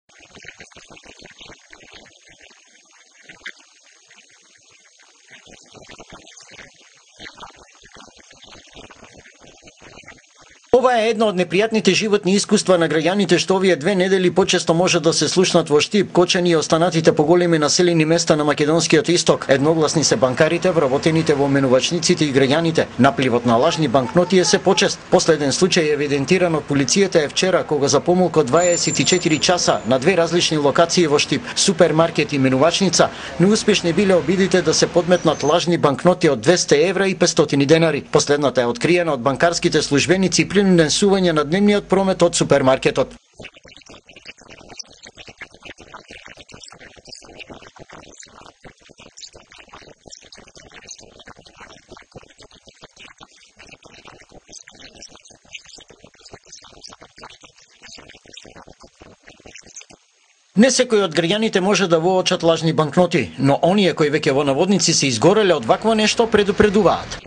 Ова е едно од непријатните животни искуства на граѓаните што овие 2 недели почесто може да се слушнат во Штип, Кочани и останатите поголеми населени места на македонскиот исток. Едногласни се банкарите, вработените во менувачниците и граѓаните. Напливот на лажни банкноти е се почест. Последен случај евидентиран од полицијата е вчера, кога за помалку од 24 часа на 2 различни локации во Штип, супермаркет и менувачница, неуспешни биле обидите да се подметнат лажни банкноти од 200 евра и 500 денари. Последната е откриена од банкарските службеници при сување на дневниот промет од супермаркетот. Не секој од граѓаните може да воочат лажни банкноти, но оние кои веќе во наводници се изгореле од вакво нешто предупредуваат.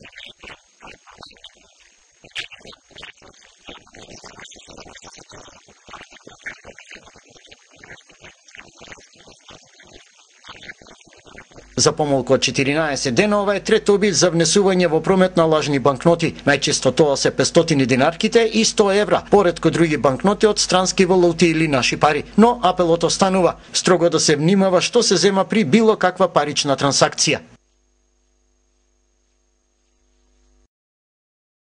За помалку од 14 дена ова е трет обид за внесување во промет на лажни банкноти. Најчесто тоа се 500 динарките и 100 евра, поретко други банкноти од странски валути или наши пари. Но апелот останува строго да се внимава што се зема при било каква парична трансакција.